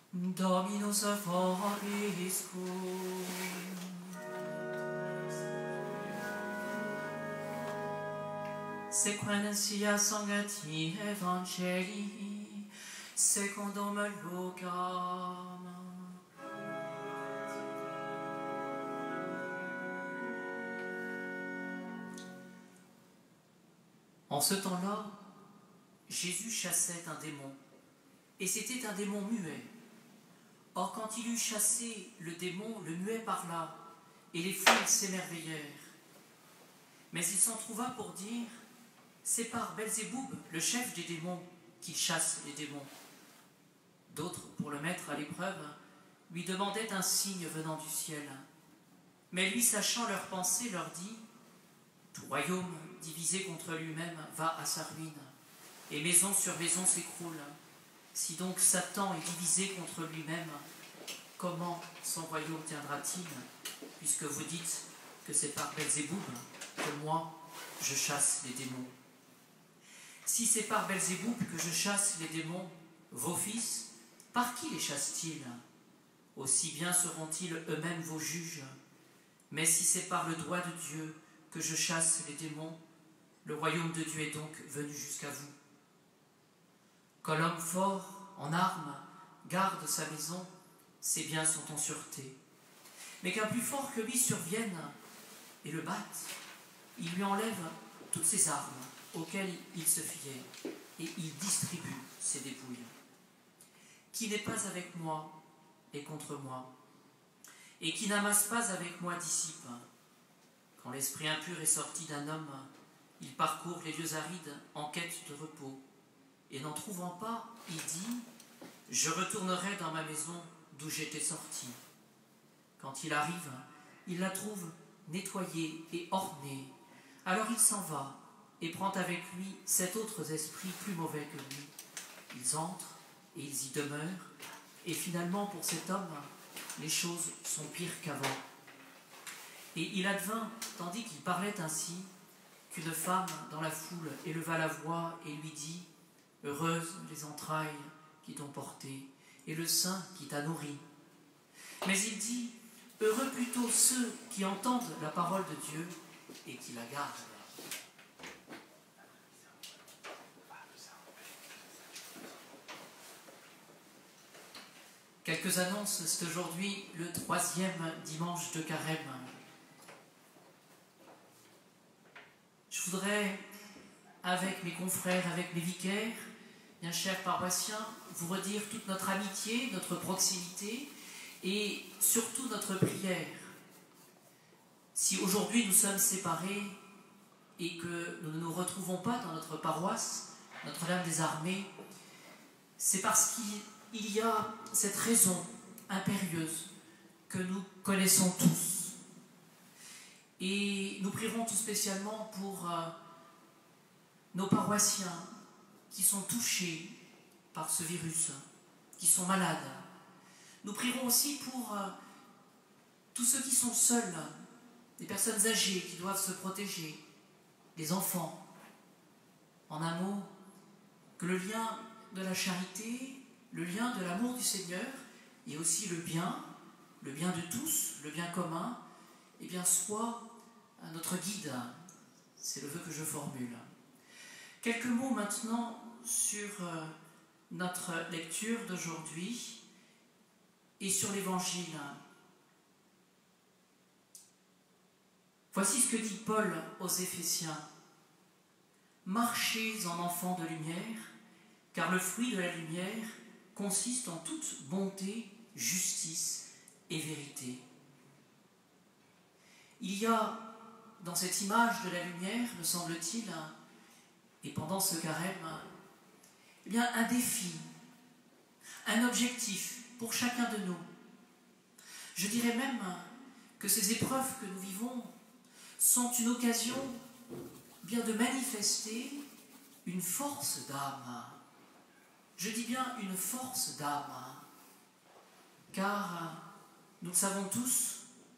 Dominus vobiscum. Sequentia Sancti Evangelii secundum Lucam. En ce temps-là, Jésus chassait un démon, et c'était un démon muet. Or, quand il eut chassé le démon, le muet parla, et les foules s'émerveillèrent. Mais il s'en trouva pour dire: c'est par Belzéboub, le chef des démons, qu'il chasse les démons. D'autres, pour le mettre à l'épreuve, lui demandaient un signe venant du ciel. Mais lui, sachant leurs pensées, leur dit: tout royaume divisé contre lui-même va à sa ruine, et maison sur maison s'écroule. Si donc Satan est divisé contre lui-même, comment son royaume tiendra-t-il, puisque vous dites que c'est par Belzéboub que moi je chasse les démons? Si c'est par Belzéboub que je chasse les démons, vos fils, par qui les chassent-ils? Aussi bien seront-ils eux-mêmes vos juges. Mais si c'est par le doigt de Dieu que je chasse les démons, le royaume de Dieu est donc venu jusqu'à vous. Quand l'homme fort, en armes, garde sa maison, ses biens sont en sûreté. Mais qu'un plus fort que lui survienne et le batte, il lui enlève toutes ses armes auxquelles il se fiait, et il distribue ses dépouilles. Qui n'est pas avec moi est contre moi, et qui n'amasse pas avec moi dissipe. Quand l'esprit impur est sorti d'un homme, il parcourt les lieux arides en quête de repos, et n'en trouvant pas, il dit: je retournerai dans ma maison d'où j'étais sorti. Quand il arrive, il la trouve nettoyée et ornée. Alors il s'en va et prend avec lui 7 autres esprits plus mauvais que lui. Ils entrent et ils y demeurent, et finalement pour cet homme, les choses sont pires qu'avant. Et il advint, tandis qu'il parlait ainsi, qu'une femme dans la foule éleva la voix et lui dit: heureuses les entrailles qui t'ont porté, et le sein qui t'a nourri. Mais il dit: heureux plutôt ceux qui entendent la parole de Dieu et qui la gardent. Quelques annonces. C'est aujourd'hui le 3e dimanche de Carême. Je voudrais, avec mes confrères, avec mes vicaires, bien chers paroissiens, vous redire toute notre amitié, notre proximité et surtout notre prière. Si aujourd'hui nous sommes séparés et que nous ne nous retrouvons pas dans notre paroisse, Notre-Dame des Armées, c'est parce qu'il y a cette raison impérieuse que nous connaissons tous. Et nous prierons tout spécialement pour nos paroissiens qui sont touchés par ce virus, qui sont malades. Nous prierons aussi pour tous ceux qui sont seuls, des personnes âgées qui doivent se protéger, des enfants. En un mot, que le lien de la charité, le lien de l'amour du Seigneur et aussi le bien de tous, le bien commun, eh bien, soit notre guide. C'est le vœu que je formule. Quelques mots maintenant sur notre lecture d'aujourd'hui et sur l'Évangile. Voici ce que dit Paul aux Éphésiens. Marchez en enfants de lumière, car le fruit de la lumière consiste en toute bonté, justice et vérité. Il y a dans cette image de la lumière, me semble-t-il, et pendant ce carême, eh bien, un défi, un objectif pour chacun de nous. Je dirais même que ces épreuves que nous vivons sont une occasion bien de manifester une force d'âme. Je dis bien une force d'âme, car nous le savons tous,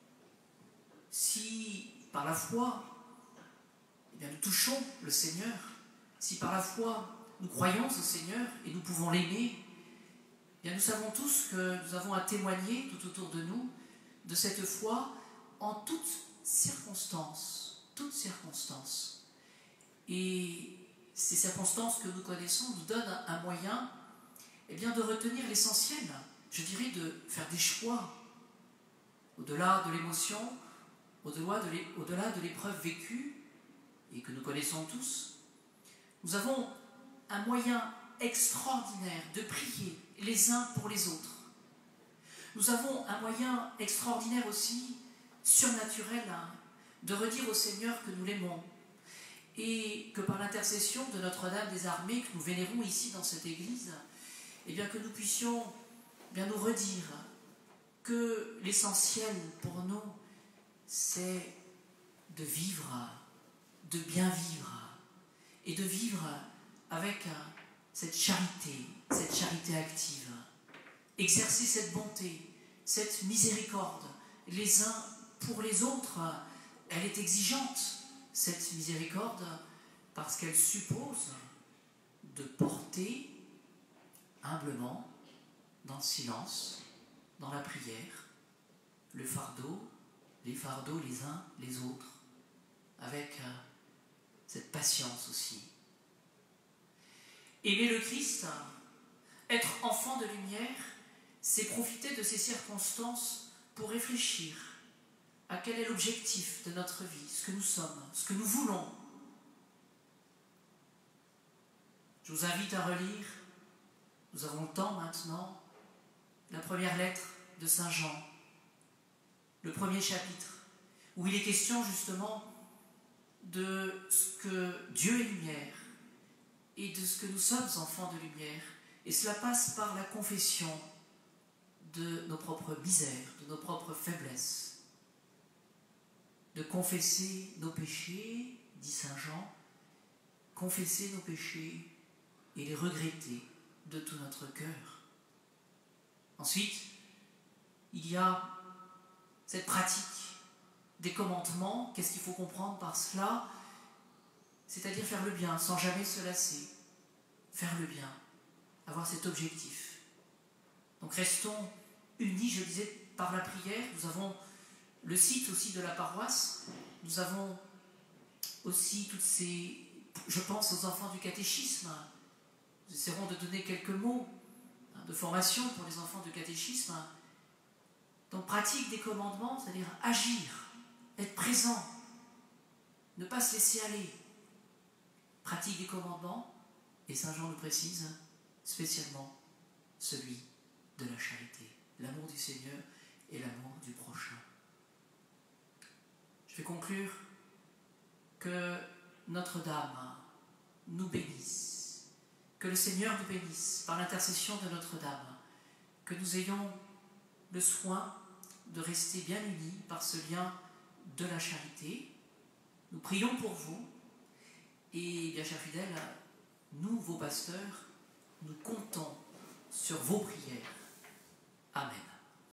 si par la foi, eh bien, nous touchons le Seigneur, si par la foi nous croyons au Seigneur et nous pouvons l'aimer, Bien, nous savons tous que nous avons à témoigner tout autour de nous de cette foi en toutes circonstances. Toutes circonstances. Et ces circonstances que nous connaissons nous donnent un moyen bien, de retenir l'essentiel, je dirais de faire des choix au-delà de l'émotion, au-delà de l'épreuve vécue et que nous connaissons tous. Nous avons un moyen extraordinaire de prier les uns pour les autres. Nous avons un moyen extraordinaire aussi, surnaturel, de redire au Seigneur que nous l'aimons et que par l'intercession de Notre-Dame des Armées, que nous vénérons ici dans cette église, bien que nous puissions bien nous redire que l'essentiel pour nous, c'est de vivre, de bien vivre, et de vivre avec cette charité active, exercer cette bonté, cette miséricorde, les uns pour les autres. Elle est exigeante, cette miséricorde, parce qu'elle suppose de porter humblement, dans le silence, dans la prière, le fardeau, les fardeaux les uns les autres, avec cette patience aussi. Aimer le Christ, être enfant de lumière, c'est profiter de ces circonstances pour réfléchir à quel est l'objectif de notre vie, ce que nous sommes, ce que nous voulons. Je vous invite à relire, nous avons le temps maintenant, la première lettre de Saint Jean, le premier chapitre, où il est question justement de ce que Dieu est lumière et de ce que nous sommes enfants de lumière. Et cela passe par la confession de nos propres misères, de nos propres faiblesses. De confesser nos péchés, dit Saint Jean, confesser nos péchés et les regretter de tout notre cœur. Ensuite, il y a cette pratique des commandements. Qu'est-ce qu'il faut comprendre par cela? C'est-à-dire faire le bien sans jamais se lasser. Faire le bien, avoir cet objectif. Donc restons unis, je disais, par la prière. Nous avons le site aussi de la paroisse. Nous avons aussi toutes ces... Je pense aux enfants du catéchisme. Nous essaierons de donner quelques mots de formation pour les enfants du catéchisme. Donc pratique des commandements, c'est-à-dire agir, être présent, ne pas se laisser aller. Pratique des commandements, et Saint Jean le précise, spécialement celui de la charité, l'amour du Seigneur et l'amour du prochain. Je vais conclure que Notre-Dame nous bénisse, que le Seigneur nous bénisse par l'intercession de Notre-Dame, que nous ayons le soin de rester bien unis par ce lien de la charité. Nous prions pour vous et, bien chers fidèles, nous, vos pasteurs, nous comptons sur vos prières. Amen.